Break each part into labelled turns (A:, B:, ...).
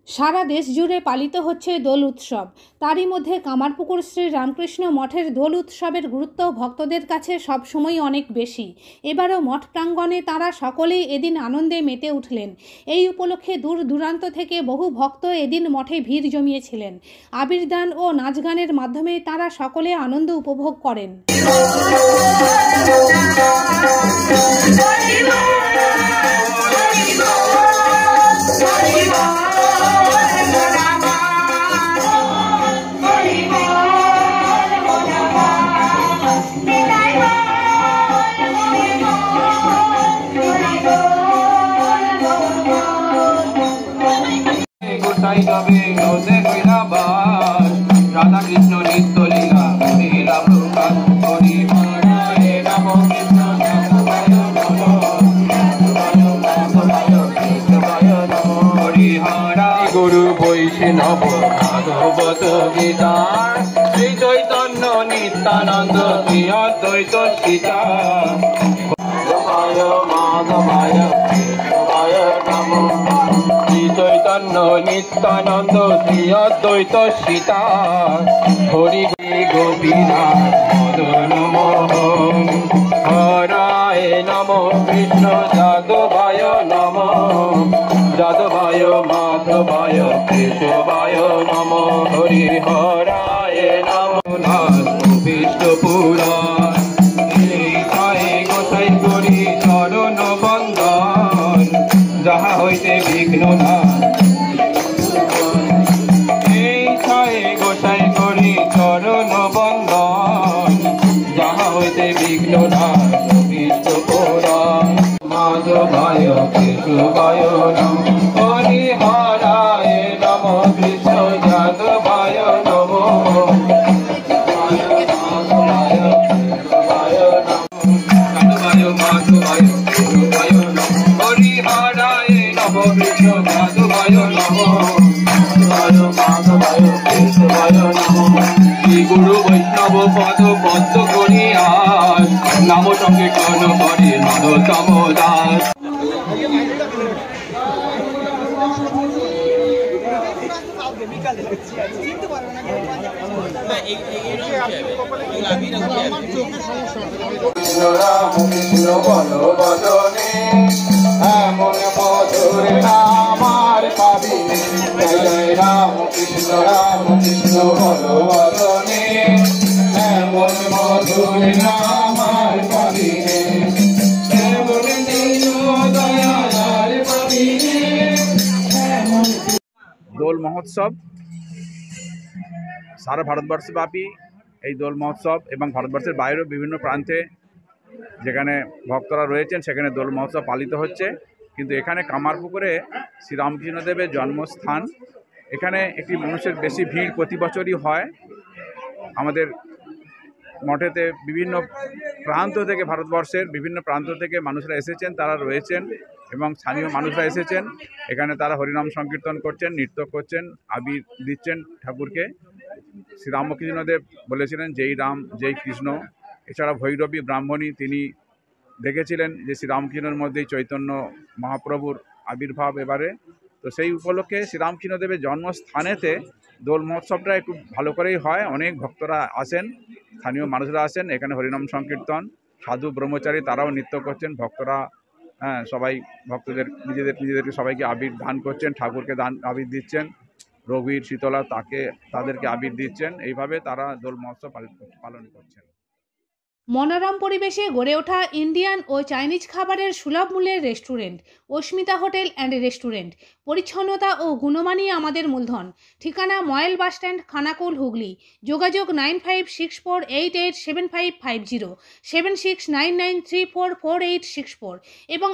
A: সারা দেশ জুড়ে পালিত হচ্ছে দোল উৎসব। তারই মধ্যে কামারপুকুর শ্রী রামকৃষ্ণ মঠের দোল উৎসবের গুরুত্ব ভক্তদের কাছে সবসময় অনেক বেশি। এবারও মঠ প্রাঙ্গণে তাঁরা সকলেই এদিন আনন্দে মেতে উঠলেন। এই উপলক্ষে দূর দূরান্ত থেকে বহু ভক্ত এদিন মঠে ভিড় জমিয়েছিলেন। আবির দান ও নাচ গানের মাধ্যমে তাঁরা সকলে আনন্দ উপভোগ করেন।
B: রাধা কৃষ্ণ নিত্য লীলা লীলা প্রকাশ হরি হরায় নম কৃষ্ণ হরি হরায় গুরু বৈষ্ণব ভাগবত গীতা শ্রী চৈতন্য নিত্যানন্দ শ্রী অদ্বৈত সীতা মাধবায় নম শ্রী চৈতন্য নিত্যানন্দ শ্রী অদ্বৈত সীতা হরি গোপীনাথ মদন মোহন হরায় নম কৃষ্ণ যাদবায় নম যাদবায় মাধবায় কেশবায় নম হরি হরায় নম নাথ বিষ্ণু পুরাণ গোসাই করি চরণ বন্দন যাহা হইতে বিঘ্ন না এই ছায়ে গোসাই করি চরণ বন্দন যাহা হইতে বিঘ্ন না বিষ্ণু পুরাণ মাধবায় কেশবায় নম হরি হরায় নম কৃষ্ণ যাদবায় নম হরি হরায় নম কৃষ্ণ যাদবায় নম শ্রী গুরু বৈষ্ণব পদ পদ্ম করি আজ নাম সংকীর্তন করে নরোত্তম দাস রাম কৃষ্ণ বল বদনে এমন মধুর নাম আর পাবি জয় রাম কৃষ্ণ বল বদনে এমন মধুর নাম আর পাবি এমন দয়াল আর পাবি।
C: দোল মহোৎসব সারা ভারতবর্ষব্যাপী এই দোল মহোৎসব এবং ভারতবর্ষের বাইরেও বিভিন্ন প্রান্তে যেখানে ভক্তরা রয়েছেন সেখানে দোল মহোৎসব পালিত হচ্ছে। কিন্তু এখানে কামারপুকুরে শ্রীরামকৃষ্ণদেবের জন্মস্থান, এখানে একটি মানুষের বেশি ভিড় প্রতি বছরই হয়। আমাদের মঠেতে বিভিন্ন প্রান্ত থেকে, ভারতবর্ষের বিভিন্ন প্রান্ত থেকে মানুষরা এসেছেন, তারা রয়েছেন এবং স্থানীয় মানুষরা এসেছেন। এখানে তারা হরিনাম সংকীর্তন করছেন, নৃত্য করছেন, আবির দিচ্ছেন ঠাকুরকে। শ্রীরামকৃষ্ণদেব বলেছিলেন যেই রাম যেই কৃষ্ণ। এছাড়া ভৈরবী ব্রাহ্মণী তিনি দেখেছিলেন যে শ্রীরামকৃষ্ণের মধ্যেই চৈতন্য মহাপ্রভুর আবির্ভাব এবারে। তো সেই উপলক্ষে শ্রীরামকৃষ্ণদেবের জন্মস্থানেতে দোল মহোৎসবটা একটু ভালো করেই হয়। অনেক ভক্তরা আসেন, স্থানীয় মানুষরা আসেন। এখানে হরিনাম সংকীর্তন, সাধু ব্রহ্মচারী তারাও নৃত্য করছেন। ভক্তরা সবাই ভক্তদের নিজেদেরকে সবাইকে আবির দান করছেন, ঠাকুরকে আবির দিচ্ছেন। রঘুবীর শীতলা তাদেরকে আবির দিচ্ছেন। এইভাবে তারা দোল মহোৎসব পালন করছেন।
A: মনোরম পরিবেশে গড়ে ওঠা ইন্ডিয়ান ও চাইনিজ খাবারের সুলভ মূল্যের restaurant Asmita hotel and restaurant. পরিচ্ছন্নতা ও গুণমানই আমাদের মূলধন। ঠিকানা ময়েল বাসস্ট্যান্ড, খানাকুল, হুগলি। যোগাযোগ 9564887550, 7699344864 এবং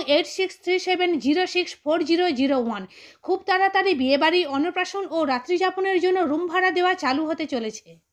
A: 8637064001। খুব তাড়াতাড়ি বিয়েবাড়ি, অন্নপ্রাশন ও রাত্রিযাপনের জন্য রুম ভাড়া দেওয়া চালু হতে চলেছে।